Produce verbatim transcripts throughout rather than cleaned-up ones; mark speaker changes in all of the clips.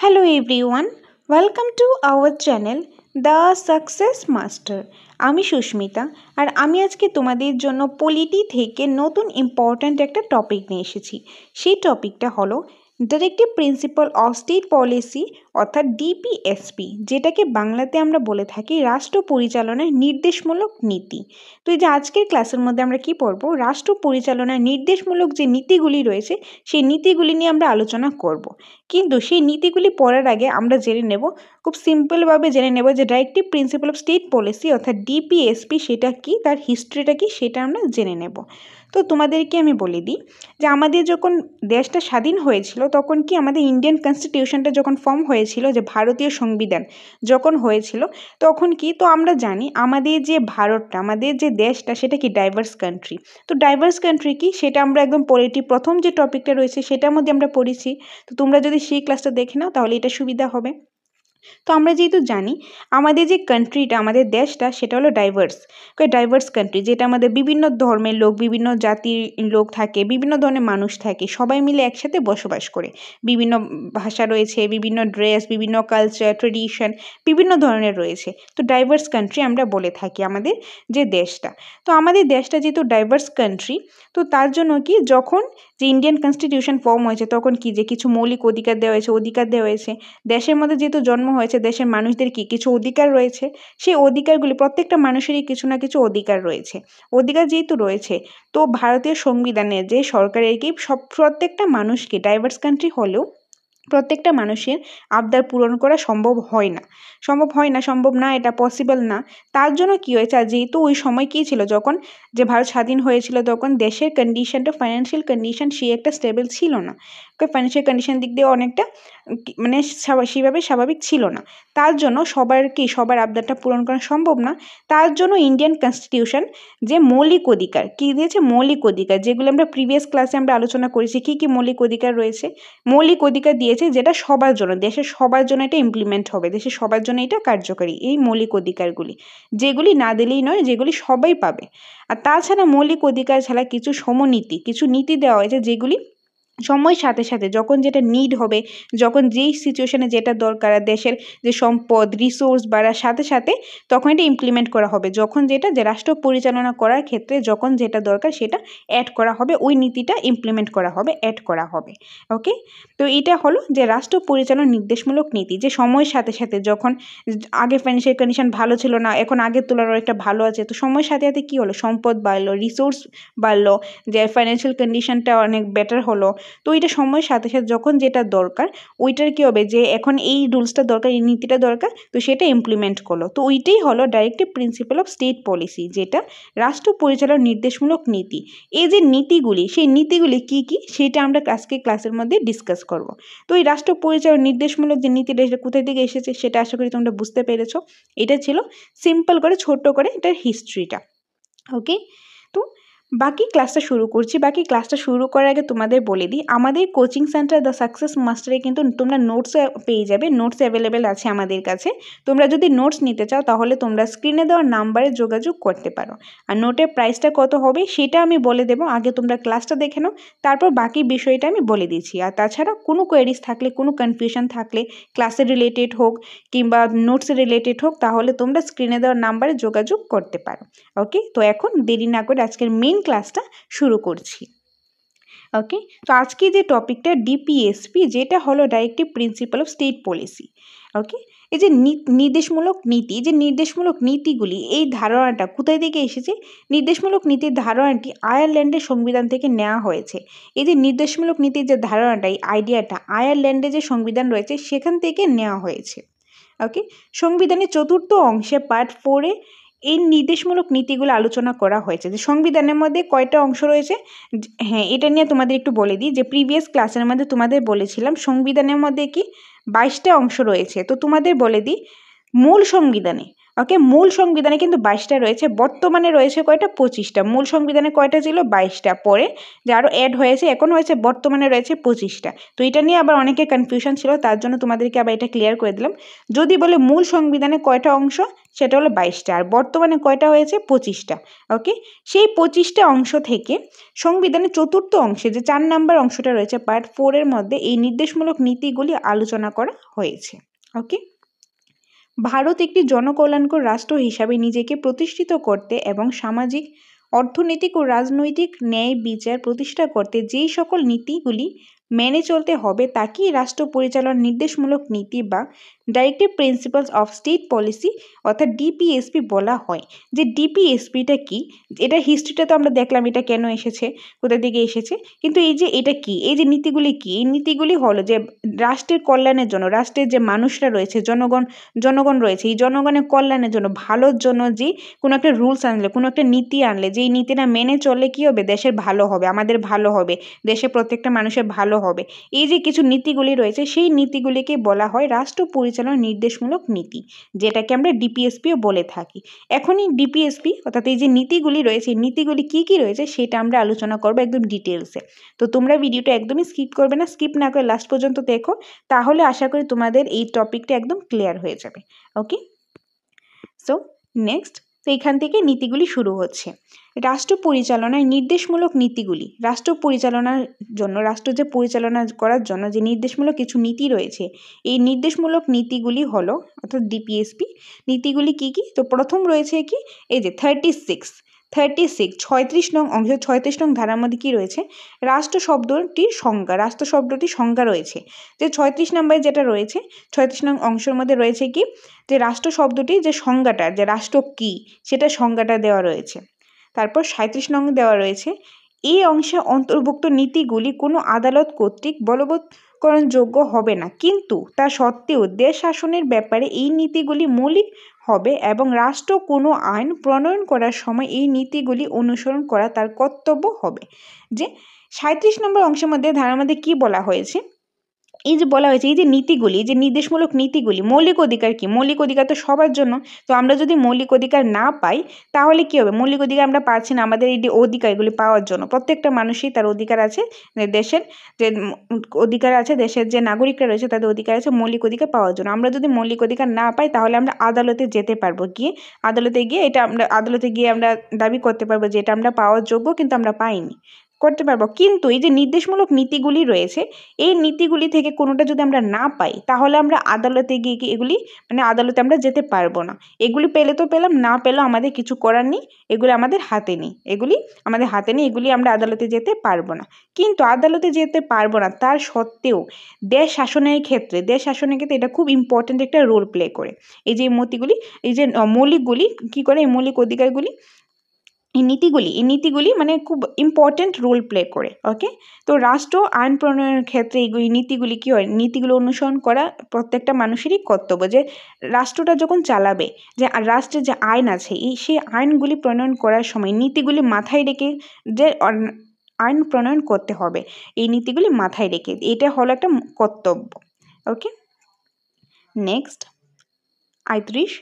Speaker 1: Hello everyone, welcome to our channel The Success Master. আমি সুস্মিতা আর আমি আজকে তোমাদের জন্য পলিটি থেকে নতুন ইম্পর্ট্যান্ট একটা টপিক নিয়ে এসেছি। সেই টপিকটা হলো directive principle of state policy অর্থাৎ ডিপিএসপি, যেটাকে বাংলাতে আমরা বলে থাকি রাষ্ট্র পরিচালনার নির্দেশমূলক নীতি। তো এই যে আজকের ক্লাসের মধ্যে আমরা কি পড়বো, রাষ্ট্র পরিচালনার নির্দেশমূলক যে নীতিগুলি রয়েছে সেই নীতিগুলি নিয়ে আমরা আলোচনা করব। কিন্তু সেই নীতিগুলি পড়ার আগে আমরা জেনে নেব, খুব সিম্পলভাবে জেনে নেব যে directive principle of state policy অর্থাৎ ডিপিএসপি সেটা কি, তার হিস্ট্রিটা কি সেটা আমরা জেনে নেব। তো তোমাদেরকে আমি বলে দিই যে আমাদের যখন দেশটা স্বাধীন হয়েছিল তখন কি আমাদের ইন্ডিয়ান কনস্টিটিউশনটা যখন ফর্ম হয়েছিল, যে ভারতীয় সংবিধান যখন হয়েছিল তখন কি, তো আমরা জানি আমাদের যে ভারতটা, আমাদের যে দেশটা সেটা কি ডাইভার্স কান্ট্রি। তো ডাইভার্স কান্ট্রি কি সেটা আমরা একদম পড়েছি, প্রথম যে টপিকটা রয়েছে সেটার মধ্যে আমরা পড়েছি। তো তোমরা যদি সেই ক্লাসটা দেখে নাও তাহলে এটা সুবিধা হবে। তো আমরা যেহেতু জানি আমাদের যে কান্ট্রিটা, আমাদের দেশটা সেটা হলো ডাইভার্স ডাইভার্স কান্ট্রি, যেটা আমাদের বিভিন্ন ধর্মের লোক, বিভিন্ন জাতির লোক থাকে, বিভিন্ন ধরনের মানুষ থাকে, সবাই মিলে একসাথে বসবাস করে। বিভিন্ন ভাষা রয়েছে, বিভিন্ন ড্রেস, বিভিন্ন কালচার, ট্রেডিশন বিভিন্ন ধরনের রয়েছে। তো ডাইভার্স কান্ট্রি আমরা বলে থাকি আমাদের যে দেশটা। তো আমাদের দেশটা যেহেতু ডাইভার্স কান্ট্রি, তো তার জন্য কি যখন যে ইন্ডিয়ান কনস্টিটিউশন ফর্ম হয়েছে তখন কি যে কিছু মৌলিক অধিকার দেওয়া হয়েছে, অধিকার দেওয়া হয়েছে। দেশের মধ্যে যেহেতু জন্ম হয়েছে, দেশের মানুষদের কি কিছু অধিকার রয়েছে, সেই অধিকারগুলি প্রত্যেকটা মানুষেরই কিছু না কিছু অধিকার রয়েছে। অধিকার যেহেতু রয়েছে, তো ভারতীয় সংবিধানে যে সরকারের কি সব প্রত্যেকটা মানুষকে, ডাইভার্স কান্ট্রি হলেও প্রত্যেকটা মানুষের আবদার পূরণ করা সম্ভব হয় না সম্ভব হয় না সম্ভব না এটা পসিবল না। তার জন্য কি হয়েছে, আর যেহেতু ওই সময় কী ছিল, যখন যে ভারত স্বাধীন হয়েছিল তখন দেশের কন্ডিশনটা, ফাইন্যান্সিয়াল কন্ডিশন সেই একটা স্টেবল ছিল না। ফাইন্যান্সিয়াল কন্ডিশন দিক দিয়ে অনেকটা মানে সেভাবে স্বাভাবিক ছিল না। তার জন্য সবার কি সবার আবদারটা পূরণ করা সম্ভব না। তার জন্য ইন্ডিয়ান কনস্টিটিউশন যে মৌলিক অধিকার কী দিয়েছে, মৌলিক অধিকার যেগুলো আমরা প্রিভিয়াস ক্লাসে আমরা আলোচনা করেছি, কী কী মৌলিক অধিকার রয়েছে, মৌলিক অধিকার দিয়েছে যেটা সবার জন্য, দেশের সবার জন্য এটা ইমপ্লিমেন্ট হবে, দেশের সবার জন্য এটা কার্যকরী। এই মৌলিক অধিকারগুলি যেগুলি না দিলেই নয়, যেগুলি সবাই পাবে। আর তাছাড়া মৌলিক অধিকার ছাড়া কিছু সমনীতি, কিছু নীতি দেওয়া হয়েছে যেগুলি সময়ের সাথে সাথে যখন যেটা নিড হবে, যখন যেই সিচুয়েশনে যেটা দরকার, দেশের যে সম্পদ রিসোর্স বাড়ার সাথে সাথে তখন এটা ইমপ্লিমেন্ট করা হবে। যখন যেটা যে রাষ্ট্র পরিচালনা করার ক্ষেত্রে যখন যেটা দরকার সেটা অ্যাড করা হবে, ওই নীতিটা ইমপ্লিমেন্ট করা হবে, অ্যাড করা হবে। ওকে, তো এটা হলো যে রাষ্ট্র পরিচালনার নির্দেশমূলক নীতি, যে সময়ের সাথে সাথে যখন আগে ফাইন্যান্সিয়াল কন্ডিশন ভালো ছিল না, এখন আগের তুলনায় একটা ভালো আছে, তো সময়ের সাথে সাথে কী হলো, সম্পদ বাড়লো, রিসোর্স বাড়লো, যে ফাইন্যান্সিয়াল কন্ডিশনটা অনেক বেটার হলো। তো এটা সময়ের সাথে সাথে যখন যেটা দরকার ওইটার কী হবে, যে এখন এই রুলসটা দরকার, এই নীতিটা দরকার, তো সেটা ইমপ্লিমেন্ট করলো। তো ওইটাই হলো directive principle of state policy, যেটা রাষ্ট্র পরিচালনার নির্দেশমূলক নীতি। এই যে নীতিগুলি, সেই নীতিগুলি কি কি সেটা আমরা আজকে ক্লাসের মধ্যে ডিসকাস করব। তো এই রাষ্ট্র পরিচালনার নির্দেশমূলক যে নীতিটা, এটা কোথায় থেকে এসেছে সেটা আশা করি তোমরা বুঝতে পেরেছো। এটা ছিল সিম্পল করে ছোট্ট করে এটার হিস্ট্রিটা। ওকে, তো বাকি ক্লাসটা শুরু করছি। বাকি ক্লাসটা শুরু করার আগে তোমাদের বলে দিই, আমাদের কোচিং সেন্টার দ্য সাকসেস মাস্টারে কিন্তু তোমরা নোটস পেয়ে যাবে, নোটস অ্যাভেলেবেল আছে আমাদের কাছে। তোমরা যদি নোটস নিতে চাও তাহলে তোমরা স্ক্রিনে দেওয়া নাম্বারে যোগাযোগ করতে পারো। আর নোটের প্রাইসটা কত হবে সেটা আমি বলে দেবো, আগে তোমরা ক্লাসটা দেখে নাও, তারপর বাকি বিষয়টা আমি বলে দিচ্ছি। আর তাছাড়া কোনো কোয়েরিজ থাকলে, কোনো কনফিউশন থাকলে, ক্লাসের রিলেটেড হোক কিংবা নোটস রিলেটেড হোক, তাহলে তোমরা স্ক্রিনে দেওয়া নাম্বারে যোগাযোগ করতে পারো। ওকে, তো এখন দেরি না করে আজকের মেইন ক্লাসটা শুরু করছি। ওকে, তো আজকে যে টপিকটা ডিপিএসপি, যেটা হলো directive principle of state policy. Okay, এই যে নির্দেশমূলক নীতি, যে নির্দেশমূলক নীতিগুলি, এই ধারণাটা কোথায় থেকে এসেছে, নির্দেশমূলক নীতির ধারণাটি আয়ারল্যান্ডের সংবিধান থেকে নেওয়া হয়েছে। এই যে নির্দেশমূলক নীতির যে ধারণাটা, এই আইডিয়াটা আয়ারল্যান্ডে যে সংবিধান রয়েছে সেখান থেকে নেওয়া হয়েছে। ওকে, সংবিধানের চতুর্থ অংশে পার্ট ফোরে এই নির্দেশমূলক নীতিগুলো আলোচনা করা হয়েছে। যে সংবিধানের মধ্যে কয়টা অংশ রয়েছে, হ্যাঁ এটা নিয়ে তোমাদের একটু বলে দিই, যে প্রিভিয়াস ক্লাসের মধ্যে তোমাদের বলেছিলাম সংবিধানের মধ্যে কি বাইশটা অংশ রয়েছে। তো তোমাদের বলে দিই, মূল সংবিধানে ওকে, মূল সংবিধানে কিন্তু বাইশটা রয়েছে, বর্তমানে রয়েছে কয়টা? পঁচিশটা। মূল সংবিধানে কয়টা ছিল? বাইশটা। পরে যে আরও অ্যাড হয়েছে, এখন হয়েছে বর্তমানে রয়েছে পঁচিশটা। তো এটা নিয়ে আবার অনেকে কনফিউশন ছিল, তার জন্য তোমাদেরকে আবার এটা ক্লিয়ার করে দিলাম। যদি বলে মূল সংবিধানে কয়টা অংশ, সেটা হলো বাইশটা, আর বর্তমানে কয়টা হয়েছে? পঁচিশটা। ওকে, সেই পঁচিশটা অংশ থেকে সংবিধানের চতুর্থ অংশে যে চার নাম্বার অংশটা রয়েছে পার্ট ফোরের মধ্যে এই নির্দেশমূলক নীতিগুলি আলোচনা করা হয়েছে। ওকে, ভারত একটি জনকল্যাণকর রাষ্ট্র হিসাবে নিজেকে প্রতিষ্ঠিত করতে এবং সামাজিক, অর্থনৈতিক ও রাজনৈতিক ন্যায় বিচার প্রতিষ্ঠা করতে যেই সকল নীতিগুলি মেনে চলতে হবে তাকেই রাষ্ট্র পরিচালনার নির্দেশমূলক নীতি বা directive principles of state policy অর্থাৎ ডিপিএসপি বলা হয়। যে ডিপিএসপিটা কি, এটা হিস্ট্রিটা তো আমরা দেখলাম এটা কেন এসেছে, কোথা থেকে এসেছে, কিন্তু এই যে এটা কি, এই যে নীতিগুলি কি, এই নীতিগুলি হলো যে রাষ্ট্রের কল্যাণের জন্য, রাষ্ট্রের যে মানুষরা রয়েছে, জনগণ জনগণ রয়েছে, এই জনগণের কল্যাণের জন্য, ভালোর জন্য যে কোনো একটা রুলস আনলে, কোনো একটা নীতি আনলে, যেই নীতিটা মেনে চললে কি হবে? দেশের ভালো হবে, আমাদের ভালো হবে, দেশের প্রত্যেকটা মানুষের ভালো হবে। এই যে কিছু নীতিগুলি রয়েছে, সেই নীতিগুলিকে বলা হয় রাষ্ট্র পরিচালনার নির্দেশমূলক নীতি, যেটাকে আমরা ডিপিএসপিও বলে থাকি। এখনই ডিপিএসপি অর্থাৎ এই যে নীতিগুলি রয়েছে, এই নীতিগুলি কী কী রয়েছে সেটা আমরা আলোচনা করবো একদম ডিটেলসে। তো তোমরা ভিডিওটা একদমই স্কিপ করবে না, স্কিপ না করে লাস্ট পর্যন্ত দেখো, তাহলে আশা করি তোমাদের এই টপিকটা একদম ক্লিয়ার হয়ে যাবে। ওকে, সো নেক্সট, তো এখান থেকে নীতিগুলি শুরু হচ্ছে। রাষ্ট্র পরিচালনায় নির্দেশমূলক নীতিগুলি, রাষ্ট্র পরিচালনার জন্য, রাষ্ট্র যে পরিচালনা করার জন্য যে নির্দেশমূলক কিছু নীতি রয়েছে, এই নির্দেশমূলক নীতিগুলি হলো অর্থাৎ ডিপিএসপি। নীতিগুলি কি কি? তো প্রথম রয়েছে কি, এই যে থার্টি সিক্স থার্টি সিক্স ছয়ত্রিশ নং অংশ, ছয়ত্রিশ নং ধারার মধ্যে কি রয়েছে? রাষ্ট্র শব্দটির সংজ্ঞা, রাষ্ট্র শব্দটির সংজ্ঞা রয়েছে। যে ছয়ত্রিশ নম্বরে যেটা রয়েছে, ছয়ত্রিশ নং অংশের মধ্যে রয়েছে কি, যে রাষ্ট্র শব্দটি যে সংজ্ঞাটা, যে রাষ্ট্র কি সেটা সংজ্ঞাটা দেওয়া রয়েছে। তারপর সাঁইত্রিশ নং দেওয়া রয়েছে, এই অংশে অন্তর্ভুক্ত নীতিগুলি কোনো আদালত কর্তৃক বলবৎকরণযোগ্য হবে না, কিন্তু তা সত্ত্বেও দেশ শাসনের ব্যাপারে এই নীতিগুলি মৌলিক হবে এবং রাষ্ট্র কোনো আইন প্রণয়ন করার সময় এই নীতিগুলি অনুসরণ করা তার কর্তব্য হবে। যে সাঁইত্রিশ নম্বর অংশের মধ্যে ধারার মধ্যে কি বলা হয়েছে, এই যে বলা হয়েছে এই যে নীতিগুলি, যে নির্দেশমূলক নীতিগুলি, মৌলিক অধিকার কি? মৌলিক অধিকার তো সবার জন্য। তো আমরা যদি মৌলিক অধিকার না পাই তাহলে কি হবে? মৌলিক অধিকার আমরা পাচ্ছি না, আমাদের এই যে অধিকারগুলি পাওয়ার জন্য প্রত্যেকটা মানুষই তার অধিকার আছে, দেশের যে অধিকার আছে, দেশের যে নাগরিকরা রয়েছে তাদের অধিকার আছে মৌলিক অধিকার পাওয়ার জন্য। আমরা যদি মৌলিক অধিকার না পাই তাহলে আমরা আদালতে যেতে পারবো, গিয়ে আদালতে গিয়ে এটা আমরা আদালতে গিয়ে আমরা দাবি করতে পারবো যে এটা আমরা পাওয়ার যোগ্য কিন্তু আমরা পাইনি, করতে পারবো। কিন্তু এই যে নির্দেশমূলক নীতিগুলি রয়েছে, এই নীতিগুলি থেকে কোনোটা যদি আমরা না পাই তাহলে আমরা আদালতে গিয়ে কি এগুলি মানে আদালতে আমরা যেতে পারবো না। এগুলি পেলে তো পেলাম, না পেলেও আমাদের কিছু করার নেই, এগুলি আমাদের হাতে নেই, এগুলি আমাদের হাতে নেই, এগুলি আমরা আদালতে যেতে পারবো না। কিন্তু আদালতে যেতে পারবো না তার সত্ত্বেও দেশ শাসনের ক্ষেত্রে, দেশ শাসনের ক্ষেত্রে এটা খুব ইম্পর্ট্যান্ট একটা রোল প্লে করে। এই যে মতিগুলি, এই যে মৌলিকগুলি কী করে, এই মৌলিক অধিকারগুলি, এই নীতিগুলি এই নীতিগুলি মানে খুব ইম্পর্ট্যান্ট রোল প্লে করে। ওকে, তো রাষ্ট্র আইন প্রণয়নের ক্ষেত্রে এই নীতিগুলি কী হয়, নীতিগুলো অনুসরণ করা প্রত্যেকটা মানুষেরই কর্তব্য। যে রাষ্ট্রটা যখন চালাবে, যে রাষ্ট্রের যে আইন আছে, এই সেই আইনগুলি প্রণয়ন করার সময় নীতিগুলি মাথায় রেখে যে আইন প্রণয়ন করতে হবে, এই নীতিগুলি মাথায় রেখে, এটা হলো একটা কর্তব্য। ওকে, নেক্সট আটত্রিশ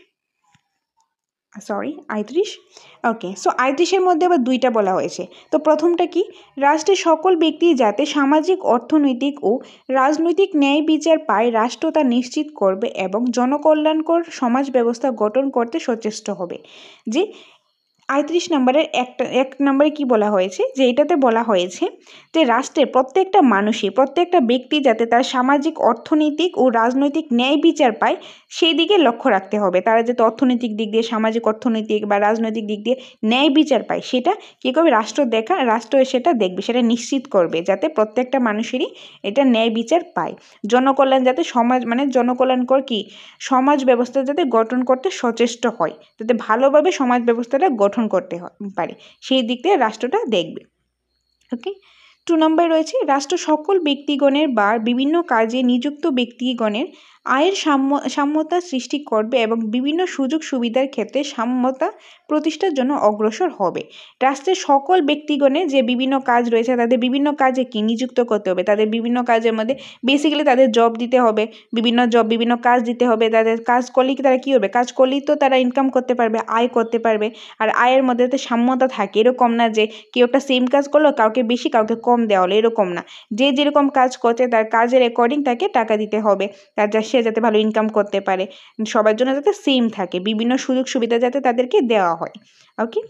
Speaker 1: সরি আটত্রিশ ওকে, সো আটত্রিশের মধ্যে আবার দুইটা বলা হয়েছে। তো প্রথমটা কি, রাষ্ট্রের সকল ব্যক্তি যাতে সামাজিক, অর্থনৈতিক ও রাজনৈতিক ন্যায় বিচার পায় রাষ্ট্র তা নিশ্চিত করবে এবং জনকল্যাণকর সমাজ ব্যবস্থা গঠন করতে সচেষ্ট হবে। যে আটত্রিশ নম্বরের একটা এক নম্বরে কি বলা হয়েছে, যে এটাতে বলা হয়েছে যে রাষ্ট্রের প্রত্যেকটা মানুষই, প্রত্যেকটা ব্যক্তি যাতে তার সামাজিক, অর্থনৈতিক ও রাজনৈতিক ন্যায় বিচার পায় সেই দিকে লক্ষ্য রাখতে হবে। তারা যাতে অর্থনৈতিক দিক দিয়ে, সামাজিক, অর্থনৈতিক বা রাজনৈতিক দিক দিয়ে ন্যায় বিচার পায়, সেটা কী করবে? রাষ্ট্র দেখা রাষ্ট্র সেটা দেখবে, সেটা নিশ্চিত করবে যাতে প্রত্যেকটা মানুষেরই এটা ন্যায় বিচার পায়। জনকল্যাণ যাতে সমাজ মানে জনকল্যাণকর কি সমাজ ব্যবস্থা যাতে গঠন করতে সচেষ্ট হয়, যাতে ভালোভাবে সমাজ ব্যবস্থাটা গঠন করতে পারে, সেই দিক থেকে রাষ্ট্রটা দেখবে। ওকে, টু নম্বর রয়েছে রাষ্ট্র সকল ব্যক্তিগণের বা বিভিন্ন কাজে নিযুক্ত ব্যক্তিগণের আয়ের সাম্য সাম্যতা সৃষ্টি করবে এবং বিভিন্ন সুযোগ সুবিধার ক্ষেত্রে সাম্যতা প্রতিষ্ঠার জন্য অগ্রসর হবে। রাষ্ট্রের সকল ব্যক্তিগণের যে বিভিন্ন কাজ রয়েছে তাদের বিভিন্ন কাজে কি নিযুক্ত করতে হবে, তাদের বিভিন্ন কাজের মধ্যে বেসিক্যালি তাদের জব দিতে হবে, বিভিন্ন জব বিভিন্ন কাজ দিতে হবে। তাদের কাজ করলেই কি তারা কী হবে, কাজ করলেই তো তারা ইনকাম করতে পারবে, আয় করতে পারবে। আর আয়ের মধ্যে তো সাম্যতা থাকে, এরকম না যে কেউ একটা সেম কাজ করলো কাউকে বেশি কাউকে কম দেওয়া হলো, এরকম না। যে যেরকম কাজ করছে তার কাজের অ্যাকর্ডিং তাকে টাকা দিতে হবে, তার যা সে যাতে ভালো ইনকাম করতে পারে, সবার জন্য যাতে সেম থাকে, বিভিন্ন সুযোগ সুবিধা যাতে তাদেরকে দেওয়া হয়। ওকে,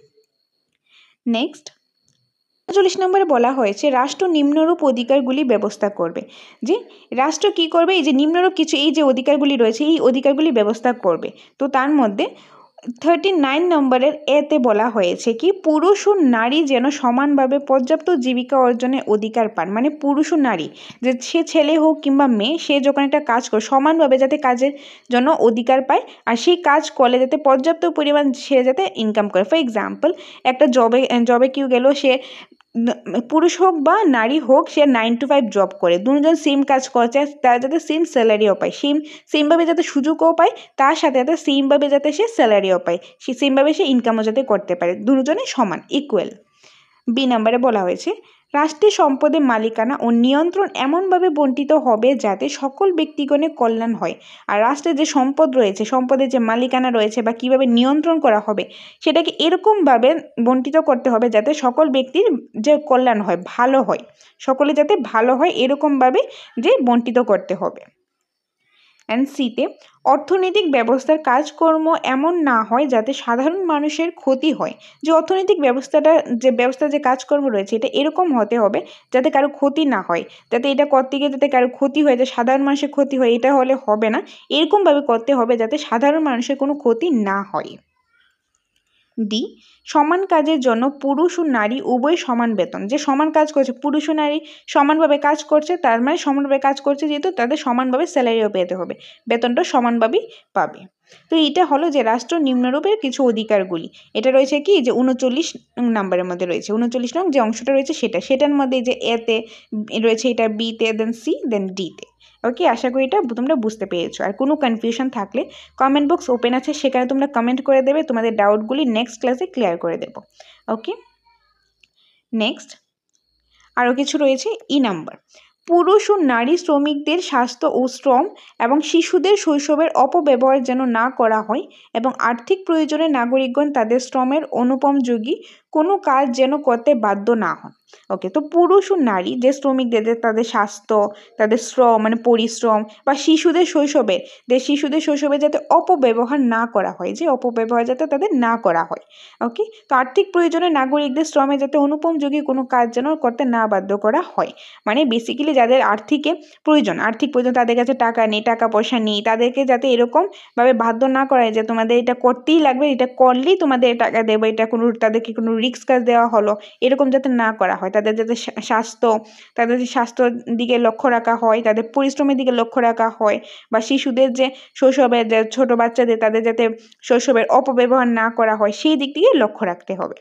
Speaker 1: নেক্সট চল্লিশ নম্বরে বলা হয়েছে রাষ্ট্র নিম্নরূপ অধিকারগুলি ব্যবস্থা করবে। যে রাষ্ট্র কি করবে, এই যে নিম্নরূপ কিছু এই যে অধিকারগুলি রয়েছে এই অধিকারগুলি ব্যবস্থা করবে। তো তার মধ্যে থার্টি নাইন নম্বরের এতে বলা হয়েছে কি পুরুষ ও নারী যেন সমানভাবে পর্যাপ্ত জীবিকা অর্জনের অধিকার পান। মানে পুরুষ ও নারী, যে সে ছেলে হোক কিংবা মেয়ে, সে যখন একটা কাজ করে সমানভাবে যাতে কাজের জন্য অধিকার পায়, আর সেই কাজ করলে যাতে পর্যাপ্ত পরিমাণ সে যাতে ইনকাম করে। ফর এক্সাম্পল, একটা জবে জবে কেউ গেল, সে পুরুষ হোক বা নারী হোক, সে নাইন টু ফাইভ জব করে, দুজন সেম কাজ করছে, তারা যাতে সেম স্যালারিও পায়, সেম সেমভাবে যাতে সুযোগও পায়, তার সাথে সাথে সেমভাবে যাতে সে স্যালারিও পায়, সে সেমভাবে সে ইনকামও যাতে করতে পারে, দুজনে সমান ইকুয়াল। বি নম্বরে বলা হয়েছে রাষ্ট্রের সম্পদের মালিকানা ও নিয়ন্ত্রণ এমনভাবে বণ্টিত হবে যাতে সকল ব্যক্তিগণের কল্যাণ হয়। আর রাষ্ট্রের যে সম্পদ রয়েছে, সম্পদের যে মালিকানা রয়েছে বা কিভাবে নিয়ন্ত্রণ করা হবে, সেটাকে এরকমভাবে বণ্টিত করতে হবে যাতে সকল ব্যক্তির যে কল্যাণ হয়, ভালো হয়, সকলে যাতে ভালো হয়, এরকমভাবে যে বণ্টিত করতে হবে। অ্যান্ড সিতে অর্থনৈতিক ব্যবস্থার কাজকর্ম এমন না হয় যাতে সাধারণ মানুষের ক্ষতি হয়। যে অর্থনৈতিক ব্যবস্থাটা যে ব্যবস্থা যে কাজকর্ম রয়েছে এটা এরকম হতে হবে যাতে কারো ক্ষতি না হয়, যাতে এটা করতে গিয়ে যাতে কারো ক্ষতি হয়, যে সাধারণ মানুষের ক্ষতি হয়, এটা হলে হবে না। এরকমভাবে করতে হবে যাতে সাধারণ মানুষের কোনো ক্ষতি না হয়। ডি সমান কাজের জন্য পুরুষ ও নারী উভয় সমান বেতন। যে সমান কাজ করছে, পুরুষ ও নারী সমানভাবে কাজ করছে, তার মানে সমানভাবে কাজ করছে যেহেতু তাদের সমানভাবে স্যালারিও পেতে হবে, বেতনটা সমানভাবেই পাবে। তো এটা হলো যে রাষ্ট্র নিম্নরূপের কিছু অধিকারগুলি। এটা রয়েছে কি যে উনচল্লিশ নাম্বারের মধ্যে রয়েছে, উনচল্লিশ নং যে অংশটা রয়েছে সেটা সেটার মধ্যে যে এতে রয়েছে, এটা বিতে, দেন সি, দেন ডিতে। ওকে, আশা করি এটা তোমরা বুঝতে পেরেছো। আর কোনো কনফিউশন থাকলে কমেন্ট বক্স ওপেন আছে, সেখানে তোমরা কমেন্ট করে দেবে, তোমাদের ডাউটগুলি নেক্সট ক্লাসে ক্লিয়ার করে দেব। ওকে, নেক্সট আরও কিছু রয়েছে ই নাম্বার। পুরুষ ও নারী শ্রমিকদের স্বাস্থ্য ও শ্রম এবং শিশুদের শৈশবের অপব্যবহার যেন না করা হয় এবং আর্থিক প্রয়োজনে নাগরিকগণ তাদের শ্রমের অনুপযোগী কোনো কাজ যেন করতে বাধ্য না হন। ওকে, তো পুরুষ ও নারী যে শ্রমিকদের তাদের স্বাস্থ্য, তাদের শ্রম মানে পরিশ্রম, বা শিশুদের শৈশবে যে শিশুদের শৈশবে যাতে অপব্যবহার না করা হয়, যে অপব্যবহার যাতে তাদের না করা হয়। ওকে, তো আর্থিক প্রয়োজনে নাগরিকদের শ্রমে যাতে অনুপযোগী কোনো কাজ যেন করতে না বাধ্য করা হয়। মানে বেসিক্যালি যাদের আর্থিকে প্রয়োজন, আর্থিক প্রয়োজন, তাদের কাছে টাকা নেই, টাকা পয়সা নেই, তাদেরকে যাতে এরকমভাবে বাধ্য না করা হয় যে তোমাদের এটা করতেই লাগবে, এটা করলেই তোমাদের টাকা দেবো, এটা কোনো তাদেরকে কোনো রিস্ক কাজ দেওয়া হলো, এরকম যাতে না করা হয়। তাদের যাতে স্বাস্থ্য, তাদের স্বাস্থ্যর দিকে লক্ষ্য রাখা হয়, তাদের পরিশ্রমের দিকে লক্ষ্য রাখা হয়, বা শিশুদের যে শৈশবের যে ছোটো বাচ্চাদের তাদের যাতে শৈশবের অপব্যবহার না করা হয়, সেই দিক থেকে লক্ষ্য রাখতে হবে।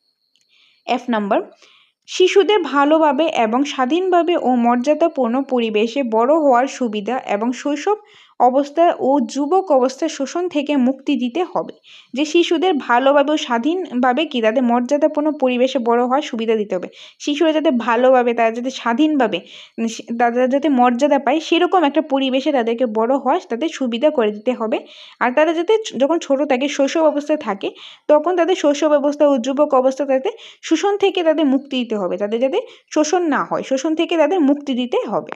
Speaker 1: এফ নাম্বার, শিশুদের ভালোভাবে এবং স্বাধীনভাবে ও মর্যাদাপূর্ণ পরিবেশে বড় হওয়ার সুবিধা এবং শৈশব অবস্থা ও যুবক অবস্থার শোষণ থেকে মুক্তি দিতে হবে। যে শিশুদের ভালোভাবে ও স্বাধীনভাবে কি তাদের মর্যাদাপূর্ণ পরিবেশে বড় হওয়ার সুবিধা দিতে হবে। শিশুরা যাতে ভালোভাবে, তারা যাতে স্বাধীনভাবে, তারা যাতে মর্যাদা পায়, সেরকম একটা পরিবেশে তাদেরকে বড় হওয়ার তাদের সুবিধা করে দিতে হবে। আর তারা যাতে যখন ছোট থাকে, শৈশব অবস্থায় থাকে, তখন তাদের শৈশব অবস্থা ও যুবক অবস্থা তাদের শোষণ থেকে তাদের মুক্তি দিতে হবে, তাদের যাতে শোষণ না হয়, শোষণ থেকে তাদের মুক্তি দিতে হবে।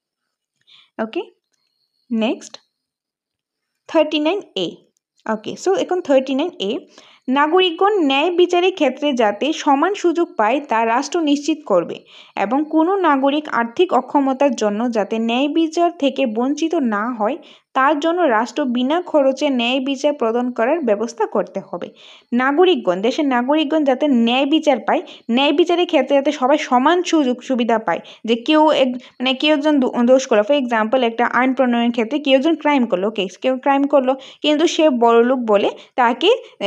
Speaker 1: Okay, next thirty nine A. Okay, so এখন থার্টি নাইন এ, নাগরিকগণ ন্যায় বিচারের ক্ষেত্রে যাতে সমান সুযোগ পায় তা রাষ্ট্র নিশ্চিত করবে এবং কোনো নাগরিক আর্থিক অক্ষমতার জন্য যাতে ন্যায় বিচার থেকে বঞ্চিত না হয় তার জন্য রাষ্ট্র বিনা খরচে ন্যায় বিচার প্রদান করার ব্যবস্থা করতে হবে। নাগরিকগণ, দেশের নাগরিকগণ যাতে ন্যায় বিচার পায়, ন্যায় বিচারের ক্ষেত্রে যাতে সবাই সমান সুযোগ সুবিধা পায়। যে কেউ এক মানে কেউ একজন দোষ করলো, ফর এক্সাম্পল একটা আইন প্রণয়নের ক্ষেত্রে কেউ একজন ক্রাইম করলো, ওকে, কেউ ক্রাইম করলো কিন্তু সে বড়লোক বলে তাকে সেটা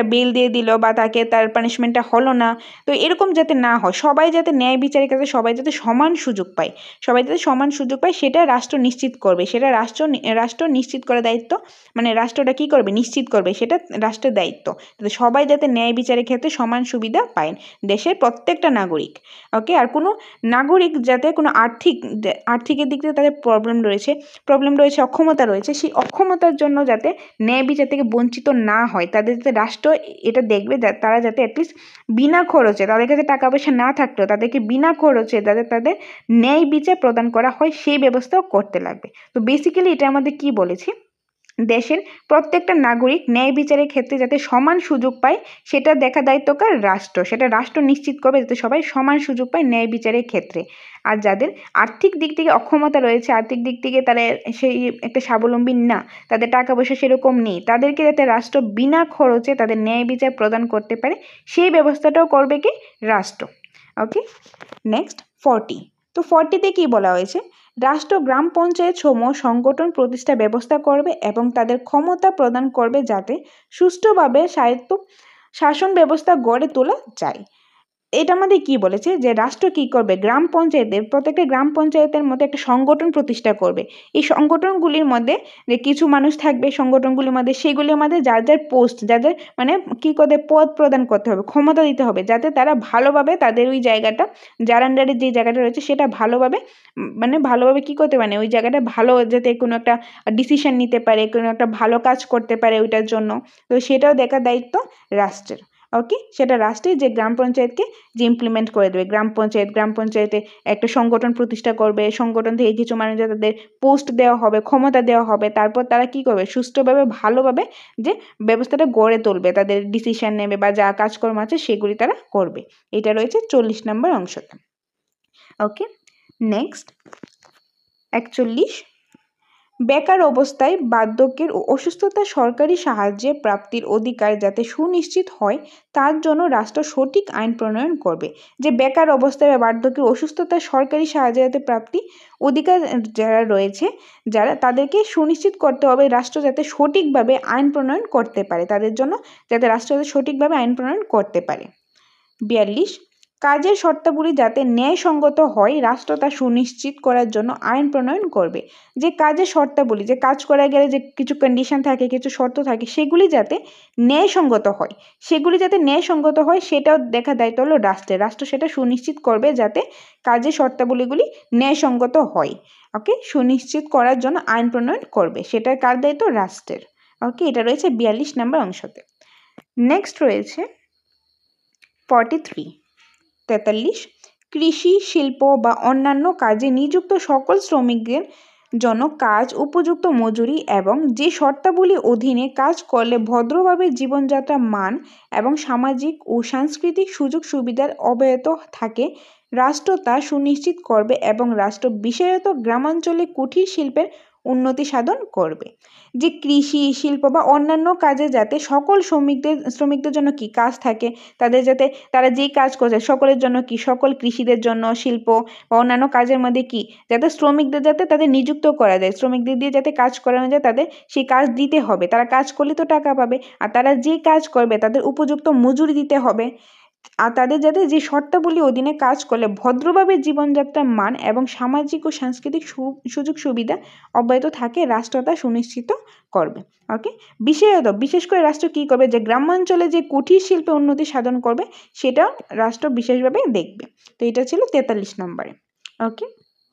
Speaker 1: বেল দিয়ে দিল বা তাকে তার পানিশমেন্টটা হলো না, তো এরকম যাতে না হয়, সবাই যাতে ন্যায় বিচারের কাছে সবাই যাতে সমান সুযোগ পায়, সবাই যাতে সমান সুযোগ পায় সেটা রাষ্ট্র নিশ্চিত করবে, সেটা রাষ্ট্র রাষ্ট্র নিশ্চিত করার দায়িত্ব, মানে রাষ্ট্রটা কী করবে, নিশ্চিত করবে, সেটা রাষ্ট্রের দায়িত্ব, যাতে সবাই যাতে ন্যায় বিচারের ক্ষেত্রে সমান সুবিধা পায় দেশের প্রত্যেকটা নাগরিক। ওকে, আর কোনো নাগরিক যাতে কোনো আর্থিক আর্থিকের দিক থেকে তাদের প্রবলেম রয়েছে প্রবলেম রয়েছে অক্ষমতা রয়েছে, সেই অক্ষমতার জন্য যাতে ন্যায় বিচার থেকে বঞ্চিত না হয়, তাদের যাতে রাষ্ট্র এটা দেখবে তারা যাতে অ্যাটলিস্ট বিনা খরচে, তাদের কাছে টাকা পয়সা না থাকলেও তাদেরকে বিনা খরচে তাদের তাদের ন্যায় বিচার প্রদান করা হয় সেই ব্যবস্থাও করতে লাগবে। তো বেসিক্যালি এটা আমাদের কি বলেছি, দেশের প্রত্যেকটা নাগরিক ন্যায় বিচারের ক্ষেত্রে যাতে সমান সুযোগ পায় সেটা দেখা দায়িত্ব কার, রাষ্ট্র, সেটা রাষ্ট্র নিশ্চিত করবে যাতে সবাই সমান সুযোগ পায় ন্যায় বিচারের ক্ষেত্রে। আর যাদের আর্থিক দিক থেকে অক্ষমতা রয়েছে, আর্থিক দিক থেকে তারা সেই একটা স্বাবলম্বী না, তাদের টাকা পয়সা সেরকম নেই, তাদেরকে যাতে রাষ্ট্র বিনা খরচে তাদের ন্যায় বিচার প্রদান করতে পারে সেই ব্যবস্থাটাও করবে কি, রাষ্ট্র। Okay, next forty. তো ফর্টিতে কি বলা হয়েছে, রাষ্ট্র গ্রাম পঞ্চায়েত সমূহ সংগঠন প্রতিষ্ঠা ব্যবস্থা করবে এবং তাদের ক্ষমতা প্রদান করবে যাতে সুষ্ঠুভাবে স্বায়ত্ত শাসন ব্যবস্থা গড়ে তোলা যায়। এটা আমাদের কি বলেছে যে রাষ্ট্র কি করবে, গ্রাম পঞ্চায়েতের প্রত্যেকটা গ্রাম পঞ্চায়েতের মধ্যে একটা সংগঠন প্রতিষ্ঠা করবে, এই সংগঠনগুলির মধ্যে যে কিছু মানুষ থাকবে সংগঠনগুলির মধ্যে, সেগুলির মধ্যে যার যার পোস্ট, যাদের মানে কি করে পদ প্রদান করতে হবে, ক্ষমতা দিতে হবে, যাতে তারা ভালোভাবে তাদের ওই জায়গাটা, যার আন্ডারে যে জায়গাটা রয়েছে সেটা ভালোভাবে মানে ভালোভাবে কি করতে পারে, ওই জায়গাটা ভালো যাতে কোনো একটা ডিসিশন নিতে পারে, কোনো একটা ভালো কাজ করতে পারে ওইটার জন্য, তো সেটাও দেখার দায়িত্ব রাষ্ট্রের। ওকে, সেটা রাষ্ট্রেই যে গ্রাম পঞ্চায়েতকে যে ইমপ্লিমেন্ট করে দেবে, গ্রাম পঞ্চায়েত গ্রাম পঞ্চায়েতে একটা সংগঠন প্রতিষ্ঠা করবে, সংগঠন থেকে কিছু মানুষ তাদের পোস্ট দেওয়া হবে, ক্ষমতা দেওয়া হবে, তারপর তারা কি করবে, সুষ্ঠুভাবে ভালোভাবে যে ব্যবস্থাটা গড়ে তুলবে, তাদের ডিসিশন নেবে বা যা কাজকর্ম আছে সেগুলি তারা করবে। এটা রয়েছে চল্লিশ নম্বর অংশতে। ওকে, নেক্সট একচল্লিশ। বেকার অবস্থায় বার্ধক্যের ও অসুস্থতা সরকারি সাহায্যে প্রাপ্তির অধিকার যাতে সুনিশ্চিত হয় তার জন্য রাষ্ট্র সঠিক আইন প্রণয়ন করবে। যে বেকার অবস্থায় বা বার্ধক্যের অসুস্থতা সরকারি সাহায্যে যাতে প্রাপ্তি অধিকার যারা রয়েছে, যারা তাদেরকে সুনিশ্চিত করতে হবে রাষ্ট্র যাতে সঠিকভাবে আইন প্রণয়ন করতে পারে, তাদের জন্য যাতে রাষ্ট্র যাতে সঠিকভাবে আইন প্রণয়ন করতে পারে। বিয়াল্লিশ। কাজের শর্তাবলী যাতে ন্যায়সঙ্গত হয় রাষ্ট্র তা সুনিশ্চিত করার জন্য আইন প্রণয়ন করবে। যে কাজের শর্তাবলী, যে কাজ করা গেলে যে কিছু কন্ডিশন থাকে, কিছু শর্ত থাকে, সেগুলি যাতে ন্যায়সঙ্গত হয়, সেগুলি যাতে ন্যায়সঙ্গত হয় সেটাও দেখা দায়িত্ব হলো রাষ্ট্রের, রাষ্ট্র সেটা সুনিশ্চিত করবে যাতে কাজের শর্তাবলীগুলি ন্যায়সঙ্গত হয়। ওকে, সুনিশ্চিত করার জন্য আইন প্রণয়ন করবে, সেটা কার দায়িত্ব, রাষ্ট্রের। ওকে, এটা রয়েছে বিয়াল্লিশ নম্বর অংশতে। নেক্সট রয়েছে ফর্টি থ্রি, তেতাল্লিশ। কৃষি, শিল্প বা অন্যান্য কাজে নিযুক্ত সকল শ্রমিকদের জন্য কাজ, উপযুক্ত মজুরি এবং যে শর্তাবলী অধীনে কাজ করলে ভদ্রভাবে জীবনযাত্রার মান এবং সামাজিক ও সাংস্কৃতিক সুযোগ সুবিধার অব্যাহত থাকে রাষ্ট্র তা সুনিশ্চিত করবে এবং রাষ্ট্র বিশেষত গ্রামাঞ্চলে কুটির শিল্পের উন্নতি সাধন করবে। যে কৃষি, শিল্প বা অন্যান্য কাজে যাতে সকল শ্রমিকদের শ্রমিকদের জন্য কি কাজ থাকে, তাদের যাতে তারা যেই কাজ করছে সকলের জন্য কি, সকল কৃষিদের জন্য, শিল্প বা অন্যান্য কাজের মধ্যে কি যাতে শ্রমিকদের যাতে তাদের নিযুক্ত করা যায়, শ্রমিকদের দিয়ে যাতে কাজ করানো যায়, তাদের সেই কাজ দিতে হবে, তারা কাজ করলে তো টাকা পাবে, আর তারা যে কাজ করবে তাদের উপযুক্ত মজুরি দিতে হবে, আর তাদের যাতে যে শর্তাবলী অধীনে কাজ করলে ভদ্রভাবে জীবনযাত্রার মান এবং সামাজিক ও সাংস্কৃতিক সুযোগ সুবিধা অব্যাহত থাকে রাষ্ট্র তা সুনিশ্চিত করবে। ওকে, বিশেষত বিশেষ করে রাষ্ট্র কি করবে, যে গ্রামাঞ্চলে যে কুটির শিল্পে উন্নতি সাধন করবে সেটা রাষ্ট্র বিশেষভাবে দেখবে। তো এটা ছিল তেতাল্লিশ নম্বরে। ওকে,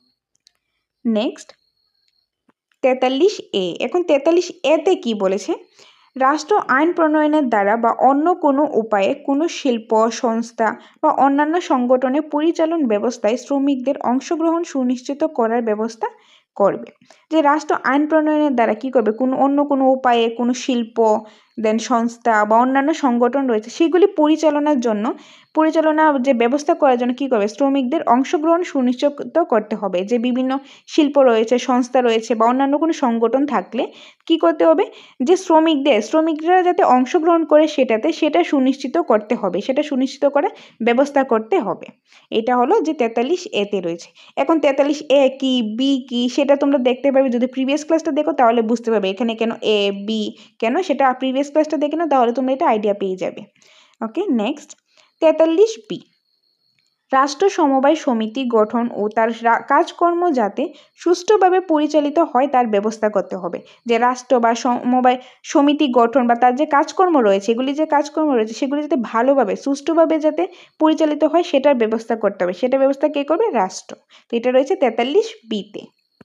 Speaker 1: নেক্সট তেতাল্লিশ এ। এখন তেতাল্লিশ এতে কি বলেছে, রাষ্ট্র আইন প্রণয়নের দ্বারা বা অন্য কোনো উপায়ে কোনো শিল্প সংস্থা বা অন্যান্য সংগঠনের পরিচালন ব্যবস্থায় শ্রমিকদের অংশগ্রহণ সুনিশ্চিত করার ব্যবস্থা করবে। যে রাষ্ট্র আইন প্রণয়নের দ্বারা কি করবে, কোনো অন্য কোনো উপায়ে কোনো শিল্প দেন সংস্থা বা অন্যান্য সংগঠন রয়েছে সেগুলি পরিচালনার জন্য পরিচালনা যে ব্যবস্থা করার জন্য কী করবে, শ্রমিকদের অংশগ্রহণ সুনিশ্চিত করতে হবে। যে বিভিন্ন শিল্প রয়েছে, সংস্থা রয়েছে বা অন্যান্য কোনো সংগঠন থাকলে কি করতে হবে, যে শ্রমিকদের শ্রমিকরা যাতে অংশগ্রহণ করে সেটাতে, সেটা সুনিশ্চিত করতে হবে, সেটা সুনিশ্চিত করে ব্যবস্থা করতে হবে। এটা হলো যে তেতাল্লিশ এতে রয়েছে। এখন তেতাল্লিশ এ কি, বি কি, সেটা তোমরা দেখতে পাবে, যদি প্রিভিয়াস ক্লাসটা দেখো তাহলে বুঝতে পারবে এখানে কেন এ বি কেন, সেটা প্রিভিয়াস ক্লাসটা দেখে না, তাহলে তোমরা এটা আইডিয়া পেয়ে যাবে। ওকে, নেক্সট তেতাল্লিশ বি, রাষ্ট্র সমবায় সমিতি গঠন ও তার কাজকর্ম যাতে সুষ্ঠুভাবে পরিচালিত হয় তার ব্যবস্থা করতে হবে। যে রাষ্ট্র বা সমবায় সমিতি গঠন বা তার যে কাজকর্ম রয়েছে, এগুলি যে কাজকর্ম রয়েছে সেগুলি যাতে ভালোভাবে সুষ্ঠুভাবে যাতে পরিচালিত হয় সেটার ব্যবস্থা করতে হবে। সেটার ব্যবস্থা কে করবে, রাষ্ট্র। তো এটা রয়েছে তেতাল্লিশ বিতে।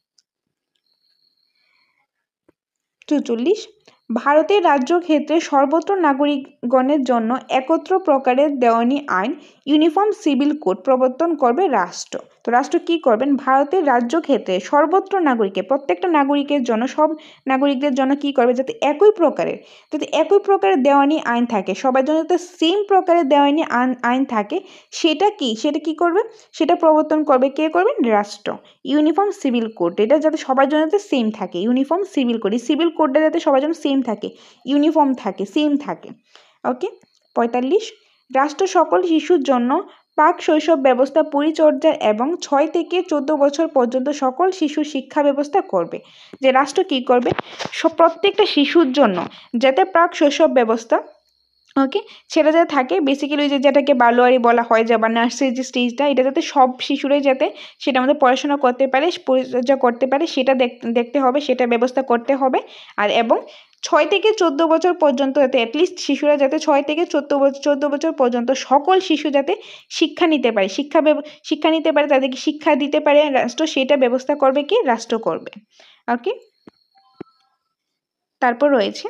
Speaker 1: চুচল্লিশ, ভারতের রাজ্য ক্ষেত্রে সর্বত্র নাগরিকগণের জন্য একত্র প্রকারের দেওয়ানি আইন ইউনিফর্ম সিভিল কোড প্রবর্তন করবে রাষ্ট্র। তো রাষ্ট্র কি করবেন, ভারতের রাজ্য ক্ষেত্রে সর্বত্র নাগরিকের, প্রত্যেকটা নাগরিকের জন্য, সব নাগরিকদের জন্য কি করবে, যাতে একই প্রকারের যাতে একই প্রকারের দেওয়ানি আইন থাকে, সবার জন্য যাতে সেম প্রকারের দেওয়ানি আইন থাকে, সেটা কি সেটা কি করবে, সেটা প্রবর্তন করবে কে করবেন, রাষ্ট্র। ইউনিফর্ম সিভিল কোড, এটা যাতে সবার জন্য যাতে সেম থাকে, ইউনিফর্ম সিভিল কোড, এই সিভিল কোডটা যাতে সবার জন্য সেম থাকে, ইউনিফর্ম থাকে, সেম থাকে। ওকে, পঁয়তাল্লিশ, রাষ্ট্র সকল শিশুর জন্য প্রাক শৈশব ব্যবস্থা পরিচর্যার এবং ছয় থেকে চোদ্দ বছর পর্যন্ত সকল শিশুর শিক্ষা ব্যবস্থা করবে। যে রাষ্ট্র কি করবে, সব প্রত্যেকটা শিশুর জন্য যাতে প্রাক শৈশব ব্যবস্থা, ওকে, সেটা যাতে থাকে, বেসিক্যালি যে যেটাকে বালোয়ারি বলা হয়, যে বা নার্সারি যে স্টেজটা, এটা যাতে সব শিশুরাই যাতে সেটা আমাদের পড়াশোনা করতে পারে, পরিচর্যা করতে পারে, সেটা দেখতে হবে, সেটা ব্যবস্থা করতে হবে। আর এবং ছয় থেকে চোদ্দ বছর পর্যন্ত যাতে অ্যাটলিস্ট শিশুরা যাতে ছয় থেকে চোদ্দ বছর চোদ্দ বছর পর্যন্ত সকল শিশু যাতে শিক্ষা নিতে পারে, শিক্ষা শিক্ষা নিতে পারে, তাদেরকে শিক্ষা দিতে পারে রাষ্ট্র, সেটা ব্যবস্থা করবে কি, রাষ্ট্র করবে। ওকে, তারপর রয়েছে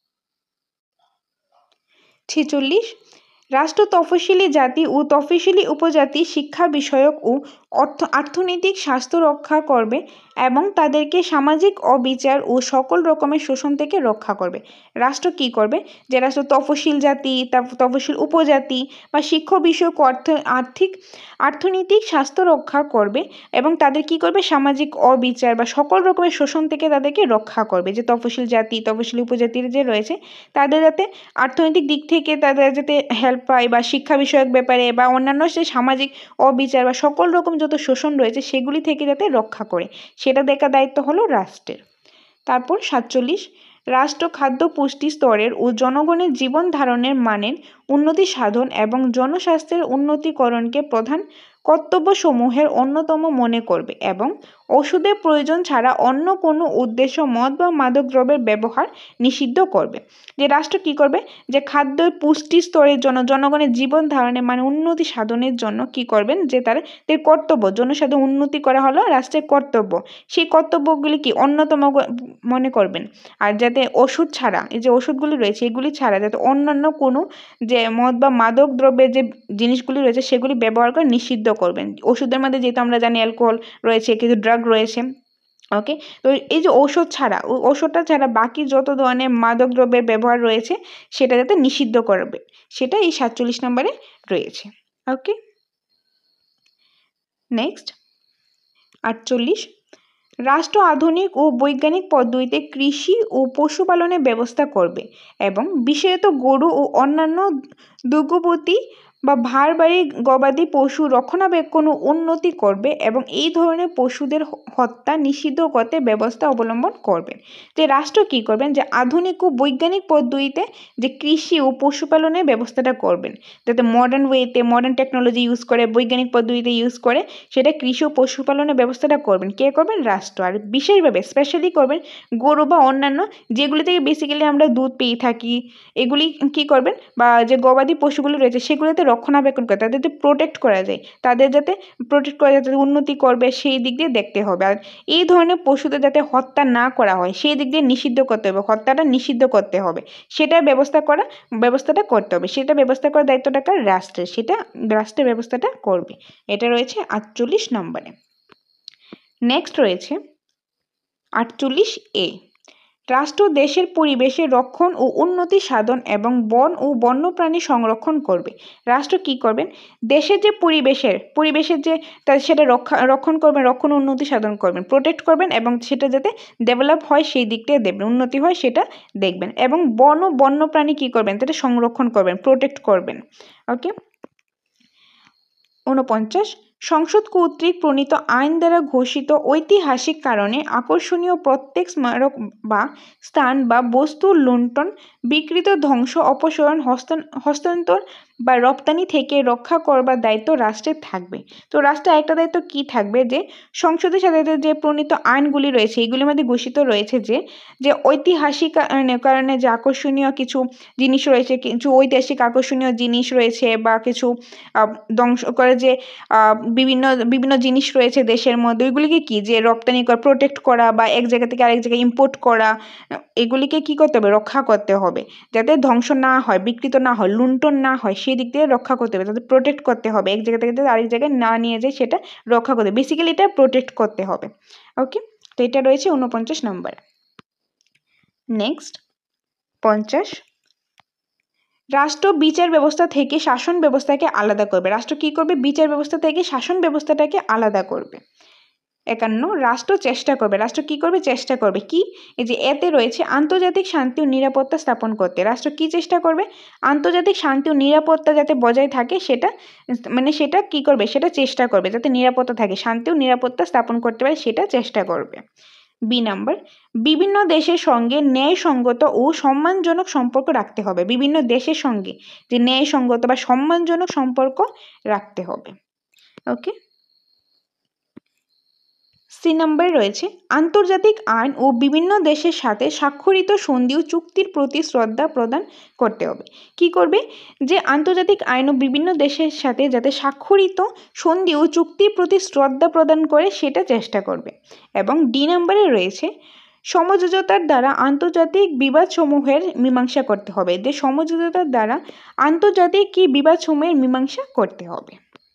Speaker 1: ছেচল্লিশ, রাষ্ট্র তফসিলি জাতি ও তফসিলি উপজাতি শিক্ষা বিষয়ক ও অর্থ অর্থনৈতিক স্বাস্থ্য রক্ষা করবে এবং তাদেরকে সামাজিক অবিচার ও সকল রকমের শোষণ থেকে রক্ষা করবে। রাষ্ট্র কি করবে, যে রাষ্ট্র তফসিল জাতি, তফসিল উপজাতি বা শিক্ষা বিষয়ক অর্থ আর্থিক অর্থনৈতিক স্বাস্থ্য রক্ষা করবে এবং তাদের কি করবে, সামাজিক অবিচার বা সকল রকমের শোষণ থেকে তাদেরকে রক্ষা করবে। যে তফসিল জাতি, তফসিল উপজাতির যে রয়েছে, তাদের যাতে অর্থনৈতিক দিক থেকে তাদের যাতে হেল্প পায় বা শিক্ষা বিষয়ক ব্যাপারে বা অন্যান্য যে সামাজিক অবিচার বা সকল রকম যত শোষণ রয়েছে সেগুলি থেকে যাতে রক্ষা করে, সেটা দেখার দায়িত্ব হলো রাষ্ট্রের। তারপর সাতচল্লিশ, রাষ্ট্র খাদ্য পুষ্টি স্তরের ও জনগণের জীবন ধারণের মানের উন্নতি সাধন এবং জনস্বাস্থ্যের উন্নতিকরণকে প্রধান কর্তব্যসমূহের অন্যতম মনে করবে এবং ওষুধের প্রয়োজন ছাড়া অন্য কোনো উদ্দেশ্য মদ বা মাদক দ্রব্যের ব্যবহার নিষিদ্ধ করবে। যে রাষ্ট্র কি করবে, যে খাদ্য পুষ্টি স্তরের জন্য জনগণের জীবন ধারণের মানে উন্নতি সাধনের জন্য কি করবেন, যে তাদের কর্তব্য, জনসাধারণ উন্নতি করা হলো রাষ্ট্রের কর্তব্য, সেই কর্তব্যগুলি কি অন্যতম মনে করবেন। আর যাতে ওষুধ ছাড়া, এই যে ওষুধগুলি রয়েছে এগুলি ছাড়া যাতে অন্যান্য কোনো যে মদ বা মাদক দ্রব্যের যে জিনিসগুলি রয়েছে সেগুলি ব্যবহার করে নিষিদ্ধ করবেন। ওষুধের মধ্যে যেহেতু আমরা জানি অ্যালকোহল রয়েছে, কিছু ড্রাগ রয়েছে, ওকে, তো এই যে ঔষধ ছাড়া, ওষুধটা ছাড়া বাকি যত ধরনের মাদক দ্রব্যের ব্যবহার রয়েছে সেটা যাতে নিষিদ্ধ করবে, সেটা এই সাতচল্লিশ নম্বরে রয়েছে। ওকে, নেক্সট আটচল্লিশ, রাষ্ট্র আধুনিক ও বৈজ্ঞানিক পদ্ধতিতে কৃষি ও পশুপালনের ব্যবস্থা করবে এবং বিশেষত গরু ও অন্যান্য দুগ্ধবতী বা ভারবাহী গবাদি পশু রক্ষণাবেক্ষণ ও উন্নতি করবে এবং এই ধরনের পশুদের হত্যা নিষিদ্ধ করতে ব্যবস্থা অবলম্বন করবে। যে রাষ্ট্র কী করবেন, যে আধুনিক ও বৈজ্ঞানিক পদ্ধতিতে যে কৃষি ও পশুপালনের ব্যবস্থাটা করবেন, যাতে মডার্ন ওয়েতে মডার্ন টেকনোলজি ইউজ করে, বৈজ্ঞানিক পদ্ধতিতে ইউজ করে সেটা কৃষি ও পশুপালনের ব্যবস্থাটা করবেন। কে করবেন, রাষ্ট্র। আর বিশেষভাবে স্পেশালি করবেন গরু বা অন্যান্য যেগুলি থেকে বেসিক্যালি আমরা দুধ পেয়ে থাকি, এগুলি কি করবেন, বা যে গবাদি পশুগুলি রয়েছে সেগুলোতে রক্ষণাবেক্ষণ করে, তাদের যাতে প্রোটেক্ট করা যায়, তাদের যাতে প্রোটেক্ট করা যাতে উন্নতি করবে সেই দিক দিয়ে দেখতে হবে। আর এই ধরনের পশুদের যাতে হত্যা না করা হয় সেই দিক দিয়ে নিষিদ্ধ করতে হবে, হত্যাটা নিষিদ্ধ করতে হবে, সেটা ব্যবস্থা করা ব্যবস্থাটা করতে হবে, সেটা ব্যবস্থা করার দায়িত্বটা কার, রাষ্ট্রের, সেটা রাষ্ট্রের ব্যবস্থাটা করবে। এটা রয়েছে আটচল্লিশ নম্বরে। নেক্সট রয়েছে আটচল্লিশ এ, রাষ্ট্র দেশের পরিবেশের রক্ষণ ও উন্নতি সাধন এবং বন ও বন্যপ্রাণী সংরক্ষণ করবে। রাষ্ট্র কি করবেন, দেশের যে পরিবেশের পরিবেশের যে তা সেটা রক্ষা রক্ষণ করবেন, রক্ষণ উন্নতি সাধন করবেন, প্রোটেক্ট করবেন এবং সেটা যাতে ডেভেলপ হয় সেই দিকটা দেখবেন, উন্নতি হয় সেটা দেখবেন, এবং বন ও বন্যপ্রাণী কি করবেন, সেটা সংরক্ষণ করবেন, প্রোটেক্ট করবেন। ওকে। ঊনপঞ্চাশ, সংসদ কর্তৃক প্রণীত আইন দ্বারা ঘোষিত ঐতিহাসিক কারণে আকর্ষণীয় প্রত্যেক স্মারক বা স্থান বা বস্তুর লুণ্ঠন, বিকৃত, ধ্বংস, অপসারণ, হস্তান্তর বা রপ্তানি থেকে রক্ষা করবার দায়িত্ব রাষ্ট্রের থাকবে। তো রাষ্ট্রের একটা দায়িত্ব কি থাকবে, যে সংসদের সাথে যে প্রণীত আইনগুলি রয়েছে এইগুলির মধ্যে ঘোষিত রয়েছে যে যে ঐতিহাসিক কারণে যে আকর্ষণীয় কিছু জিনিস রয়েছে, কিছু ঐতিহাসিক আকর্ষণীয় জিনিস রয়েছে বা কিছু ধ্বংস করে যে বিভিন্ন বিভিন্ন জিনিস রয়েছে দেশের মধ্যে, ওইগুলিকে কি যে রপ্তানি করা, প্রোটেক্ট করা বা এক জায়গা থেকে আরেক জায়গায় ইম্পোর্ট করা, এগুলিকে কি করতে হবে, রক্ষা করতে হবে, যাতে ধ্বংস না হয়, বিকৃত না হয়, লুণ্ঠন না হয়, সেই দিক দিয়ে রক্ষা করতে হবে, যাতে প্রোটেক্ট করতে হবে, এক জায়গা থেকে আরেক জায়গায় না নিয়ে যায় সেটা রক্ষা করতে, বেসিক্যালি এটা প্রোটেক্ট করতে হবে। ওকে, তো এটা রয়েছে ঊনপঞ্চাশ নম্বর। নেক্সট পঞ্চাশ, রাষ্ট্র বিচার ব্যবস্থা থেকে শাসন ব্যবস্থাকে আলাদা করবে। রাষ্ট্র কি করবে, বিচার ব্যবস্থা থেকে শাসন ব্যবস্থাটাকে আলাদা করবে। একান্ন, রাষ্ট্র চেষ্টা করবে। রাষ্ট্র কি করবে, চেষ্টা করবে। কি, এই যে এতে রয়েছে আন্তর্জাতিক শান্তি ও নিরাপত্তা স্থাপন করতে। রাষ্ট্র কি চেষ্টা করবে, আন্তর্জাতিক শান্তি ও নিরাপত্তা যাতে বজায় থাকে সেটা মানে সেটা কি করবে, সেটা চেষ্টা করবে, যাতে নিরাপত্তা থাকে, শান্তি ও নিরাপত্তা স্থাপন করতে পারে সেটা চেষ্টা করবে। বি নাম্বার, বিভিন্ন দেশের সঙ্গে ন্যায়সঙ্গত ও সম্মানজনক সম্পর্ক রাখতে হবে। বিভিন্ন দেশের সঙ্গে যে ন্যায়সঙ্গত বা সম্মানজনক সম্পর্ক রাখতে হবে। ওকে। সি নাম্বারে রয়েছে আন্তর্জাতিক আইন ও বিভিন্ন দেশের সাথে স্বাক্ষরিত সন্ধি ও চুক্তির প্রতি শ্রদ্ধা প্রদান করতে হবে। কি করবে, যে আন্তর্জাতিক আইন ও বিভিন্ন দেশের সাথে যাতে স্বাক্ষরিত সন্ধি ও চুক্তির প্রতি শ্রদ্ধা প্রদান করে সেটা চেষ্টা করবে। এবং ডি নাম্বারে রয়েছে সমঝোতার দ্বারা আন্তর্জাতিক বিবাদসমূহের মীমাংসা করতে হবে। যে সমঝোতার দ্বারা আন্তর্জাতিক কি বিবাদসমূহের মীমাংসা করতে হবে।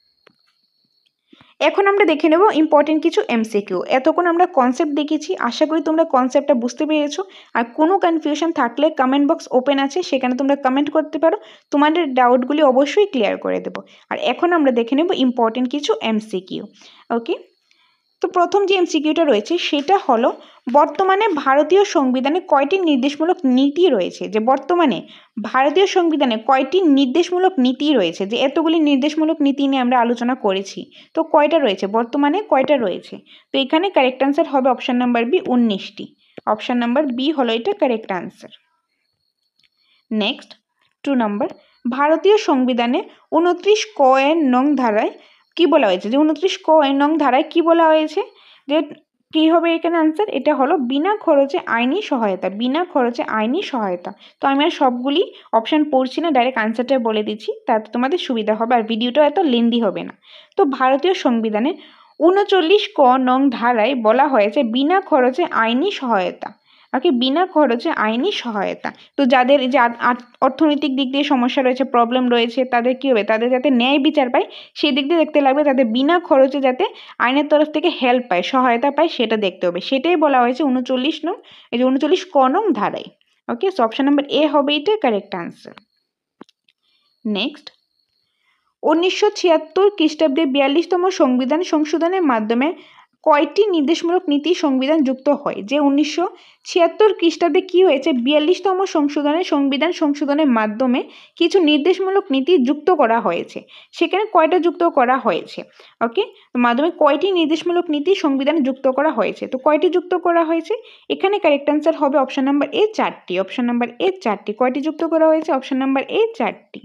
Speaker 1: এখন আমরা দেখে নেব ইম্পর্টেন্ট কিছু এমসিকিউ। এতক্ষণ আমরা কনসেপ্ট দেখেছি, আশা করি তোমরা কনসেপ্টটা বুঝতে পেরেছো। আর কোনো কনফিউশন থাকলে কমেন্ট বক্স ওপেন আছে, সেখানে তোমরা কমেন্ট করতে পারো, তোমাদের ডাউটগুলি অবশ্যই ক্লিয়ার করে দেবো। আর এখন আমরা দেখে নেব ইম্পর্টেন্ট কিছু এমসিকিউ। ওকে, তো প্রথম যে এমসিকিউটা রয়েছে সেটা হলো বর্তমানে ভারতীয় সংবিধানে কয়টি নির্দেশমূলক নীতি রয়েছে। যে বর্তমানে ভারতীয় সংবিধানে কয়টি নির্দেশমূলক নীতি রয়েছে, যে এতগুলি নির্দেশমূলক নীতি নিয়ে আমরা আলোচনা করেছি, তো কয়টা রয়েছে, বর্তমানে কয়টা রয়েছে। তো এখানে কারেক্ট আনসার হবে অপশন নাম্বার বি, উনিশটি। অপশন নাম্বার বি হলো এটা correct answer. Next two number, ভারতীয় সংবিধানে উনত্রিশ ক এর নং ধারায় কি বলা হয়েছে, যে উনত্রিশ ক এর নং ধারায় কি বলা হয়েছে, যে কি হবে এখানে আনসার, এটা হলো বিনা খরচে আইনি সহায়তা। বিনা খরচে আইনি সহায়তা। তো আমি আর সবগুলি অপশন পড়ছি না, ডাইরেক্ট আনসারটা বলে দিচ্ছি, তাতে তোমাদের সুবিধা হবে আর ভিডিওটা এত লেন্দি হবে না। তো ভারতীয় সংবিধানে উনচল্লিশ ক নং ধারায় বলা হয়েছে বিনা খরচে আইনি সহায়তা। ওকে, বিনা খরচে আইনি সহায়তা। তো যাদের যে অর্থনৈতিক দিক দিয়ে সমস্যা রয়েছে, প্রবলেম রয়েছে, তাদের কি হবে, তাদের যাতে ন্যায় বিচার পায় সেই দিক দিয়ে দেখতে লাগবে, তাদের বিনা খরচে যাতে আইনের তরফ থেকে হেল্প পায়, সহায়তা পায় সেটা দেখতে হবে। সেটাই বলা হয়েছে উনচল্লিশ নং, এই যে উনচল্লিশ ক নং ধারায়। Okay, so option number A হবে এটা কারেক্ট আনসার। নেক্সট, উনিশশো ছিয়াত্তর খ্রিস্টাব্দে বিয়াল্লিশতম সংবিধান সংশোধনের মাধ্যমে কয়টি নির্দেশমূলক নীতি সংবিধান যুক্ত হয়। যে উনিশশো ছিয়াত্তর খ্রিস্টাব্দে কি হয়েছে, বিয়াল্লিশতম সংশোধনে সংবিধান সংশোধনের মাধ্যমে কিছু নির্দেশমূলক নীতি যুক্ত করা হয়েছে। সেখানে কয়টা যুক্ত করা হয়েছে, ওকে, মাধ্যমে কয়টি নির্দেশমূলক নীতি সংবিধানে যুক্ত করা হয়েছে। তো কয়টি যুক্ত করা হয়েছে, এখানে কারেক্ট আনসার হবে অপশন নাম্বার এ, চারটি। অপশন নাম্বার এ, চারটি। কয়টি যুক্ত করা হয়েছে, অপশন নাম্বার এ, চারটি।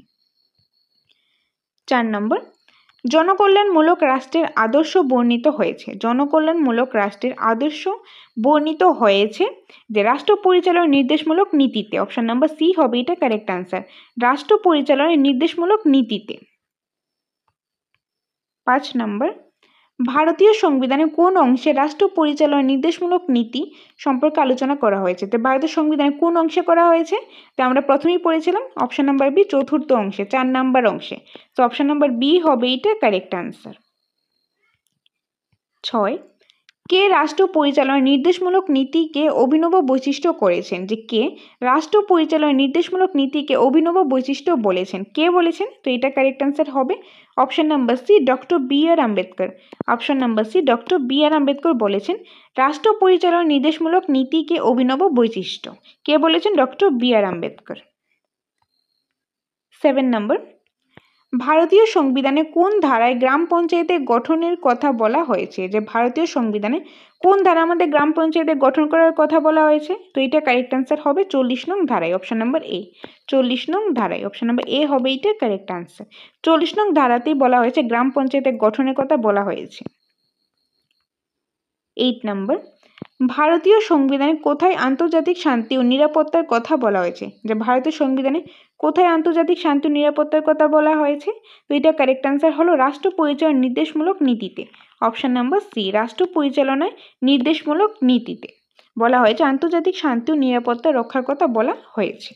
Speaker 1: চার নম্বর, জনকল্যাণমূলক রাষ্ট্রের আদর্শ বর্ণিত হয়েছে। জনকল্যাণমূলক রাষ্ট্রের আদর্শ বর্ণিত হয়েছে যে রাষ্ট্র পরিচালনার নির্দেশমূলক নীতিতে। অপশন নাম্বার সি হবে এটা কারেক্ট আনসার, রাষ্ট্র পরিচালনার নির্দেশমূলক নীতিতে। পাঁচ নম্বর, ভারতীয় সংবিধানে কোন অংশে রাষ্ট্র পরিচালনার নির্দেশমূলক নীতি সম্পর্কে আলোচনা করা হয়েছে। তো ভারতীয় সংবিধানে কোন অংশে করা হয়েছে, তো আমরা প্রথমেই পড়েছিলাম অপশন নাম্বার বি, চতুর্থ অংশে, চার নাম্বার অংশে। তো অপশন নাম্বার বি হবে এটা কারেক্ট আনসার। ছয়, কে রাষ্ট্র পরিচালনার নির্দেশমূলক নীতিকে অভিনব বৈশিষ্ট্য করেছেন, যে কে রাষ্ট্র পরিচালনার নির্দেশমূলক নীতিকে অভিনব বৈশিষ্ট্য বলেছেন, কে বলেছেন? তো এটা কারেক্ট আনসার হবে option number C, doctor B R Ambedkar. Option number C, doctor B R Ambedkar বলেছেন রাষ্ট্র পরিচালনার নির্দেশমূলক নীতিকে অভিনব বৈশিষ্ট্য। কে বলেছেন? Doctor B R Ambedkar. Seven number, ভারতীয় সংবিধানে কোন ধারায় গ্রাম পঞ্চায়েতের গঠনের কথা বলা হয়েছে? যে ভারতীয় সংবিধানে কোন ধারা আমাদের গ্রাম পঞ্চায়েতের গঠন করার কথা বলা হয়েছে? তো এটা কারেক্ট আনসার হবে চল্লিশ নং ধারায়, অপশন নাম্বার এ। চল্লিশ নং ধারায়, অপশন নাম্বার এ হবে এটা কারেক্ট আনসার। চল্লিশ নং ধারাতেই বলা হয়েছে গ্রাম পঞ্চায়েতের গঠনের কথা বলা হয়েছে। এইট নম্বর, ভারতীয় সংবিধানে কোথায় আন্তর্জাতিক শান্তি ও নিরাপত্তার কথা বলা হয়েছে? যে ভারতীয় সংবিধানে কোথায় আন্তর্জাতিক শান্তি ও নিরাপত্তার কথা বলা হয়েছে? তো এটা কারেক্ট আনসার হলো রাষ্ট্র পরিচালনার নির্দেশমূলক নীতিতে। অপশন নাম্বার সি, রাষ্ট্র পরিচালনায় নির্দেশমূলক নীতিতে বলা হয়েছে আন্তর্জাতিক শান্তি ও নিরাপত্তা রক্ষার কথা বলা হয়েছে।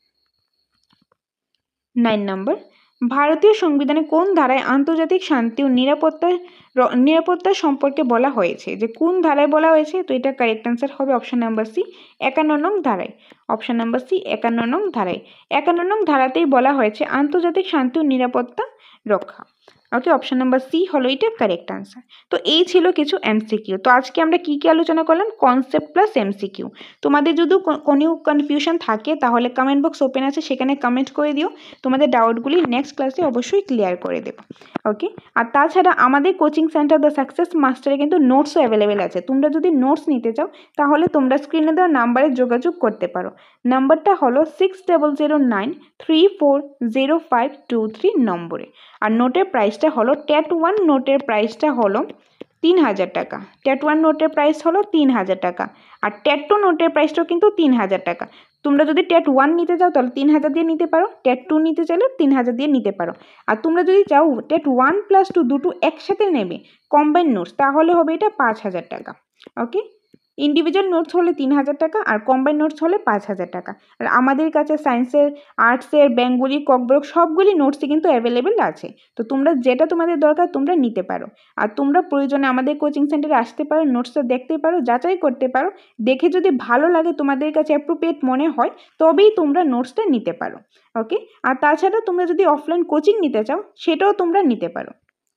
Speaker 1: নাইন নম্বর, ভারতীয় সংবিধানে কোন ধারায় আন্তর্জাতিক শান্তি ও নিরাপত্তার নিরাপত্তা সম্পর্কে বলা হয়েছে? যে কোন ধারায় বলা হয়েছে? তো এটা কারেক্ট আনসার হবে অপশন নাম্বার সি, একান্ন নং ধারায়। অপশন নাম্বার সি, একান্ন নং ধারায়। একান্ন নং ধারাতেই বলা হয়েছে আন্তর্জাতিক শান্তি ও নিরাপত্তা রক্ষা। ওকে, অপশন নাম্বার সি হলো এটা কারেক্ট আনসার। তো এই ছিল কিছু এমসিকিউ। তো আজকে আমরা কি কি আলোচনা করলাম? Concept plus MCQ. তোমাদের যদি কোনো কনফিউশন থাকে তাহলে কমেন্ট বক্স ওপেন আছে, সেখানে কমেন্ট করে দিও। তোমাদের ডাউটগুলি নেক্সট ক্লাসে অবশ্যই ক্লিয়ার করে দেবো। ওকে, আর তাছাড়া আমাদের কোচিং সেন্টার দ্য সাকসেস মাস্টারে কিন্তু নোটসও অ্যাভেলেবেল আছে। তোমরা যদি নোটস নিতে চাও তাহলে তোমরা স্ক্রিনে দেওয়া নাম্বারে যোগাযোগ করতে পারো। নাম্বারটা হলো six double zero nine three four zero five two three নম্বরে। আর নোটের প্রাইসটা হলো ট্যাট ওয়ান নোটের প্রাইসটা হলো তিন হাজার টাকা। ট্যাট ওয়ান নোটের প্রাইস হলো তিন হাজার টাকা। আর ট্যাট টু নোটের প্রাইসটাও কিন্তু তিন হাজার টাকা। তোমরা যদি ট্যাট ওয়ান নিতে চাও তাহলে তিন হাজার দিয়ে নিতে পারো, ট্যাট টু নিতে চাইলে তিন হাজার দিয়ে নিতে পারো। আর তোমরা যদি চাও ট্যাট ওয়ান প্লাস টু দুটো একসাথে নেবে কম্বাইন নোটস, তাহলে হবে এটা পাঁচ হাজার টাকা। ওকে, ইন্ডিভিজুয়াল নোটস হলে তিন হাজার টাকা আর কম্বাইন নোটস হলে পাঁচ হাজার টাকা। আর আমাদের কাছে সায়েন্সের, আর্টসের, বেঙ্গলি, ককবরক সবগুলি নোটসই কিন্তু অ্যাভেলেবেল আছে। তো তোমরা যেটা তোমাদের দরকার তোমরা নিতে পারো। আর তোমরা প্রয়োজনে আমাদের কোচিং সেন্টারে আসতে পারো, নোটসটা দেখতে পারো, যাচাই করতে পারো। দেখে যদি ভালো লাগে, তোমাদের কাছে অ্যাপ্রোপ্রিয়েট মনে হয়, তবেই তোমরা নোটসটা নিতে পারো। ওকে, আর তাছাড়া তোমরা যদি অফলাইন কোচিং নিতে চাও সেটাও তোমরা নিতে পারো।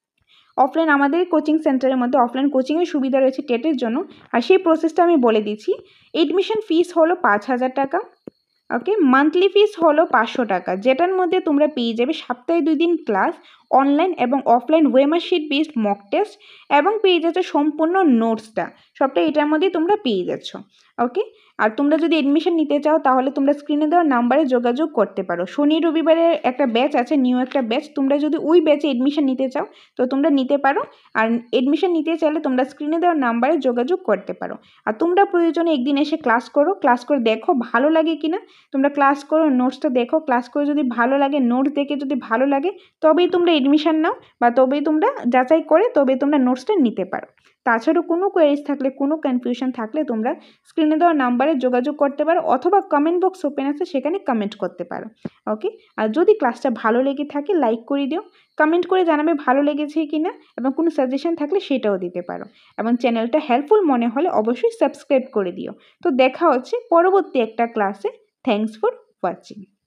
Speaker 1: অফলাইন আমাদের কোচিং সেন্টারের মধ্যে অফলাইন কোচিংয়ের সুবিধা রয়েছে টেটের জন্য। আর সেই প্রসেসটা আমি বলে দিচ্ছি। এডমিশন ফিস হলো পাঁচ হাজার টাকা। ওকে, মান্থলি ফিস হলো পাঁচশো টাকা, যেটার মধ্যে তোমরা পেয়ে যাবে সপ্তাহে দুই দিন ক্লাস, অনলাইন এবং offline OMR sheet based mock test, এবং পেয়ে যাচ্ছ সম্পূর্ণ নোটসটা, সবটা এটার মধ্যেই তোমরা পেয়ে যাচ্ছ। ওকে, আর তোমরা যদি এডমিশন নিতে চাও তাহলে তোমরা স্ক্রিনে দেওয়া নাম্বারে যোগাযোগ করতে পারো। শনি রবিবারে একটা ব্যাচ আছে, নিউ একটা ব্যাচ। তোমরা যদি ওই ব্যাচে এডমিশন নিতে চাও তো তোমরা নিতে পারো। আর এডমিশন নিতে চাইলে তোমরা স্ক্রিনে দেওয়া নাম্বারে যোগাযোগ করতে পারো। আর তোমরা প্রয়োজনে একদিন এসে ক্লাস করো, ক্লাস করে দেখো ভালো লাগে কিনা। তোমরা ক্লাস করো, নোটসটা দেখো, ক্লাস করে যদি ভালো লাগে, নোটস দেখে যদি ভালো লাগে, তবেই তোমরা এডমিশন নাও, বা তবেই তোমরা যাচাই করে তবেই তোমরা নোটসটা নিতে পারো। তাছাড়াও কোনো কোয়েরিজ থাকলে, কোনো কনফিউশন থাকলে তোমরা স্ক্রিনে দেওয়া নাম্বারে যোগাযোগ করতে পারো, অথবা কমেন্ট বক্স ওপেন আছে সেখানে কমেন্ট করতে পারো। ওকে, আর যদি ক্লাসটা ভালো লেগে থাকে লাইক করে দিও, কমেন্ট করে জানাবে ভালো লেগেছে কি না, এবং কোনো সাজেশন থাকলে সেটাও দিতে পারো। এবং চ্যানেলটা হেল্পফুল মনে হলে অবশ্যই সাবস্ক্রাইব করে দিও। তো দেখা হচ্ছে পরবর্তী একটা ক্লাসে। Thanks for watching.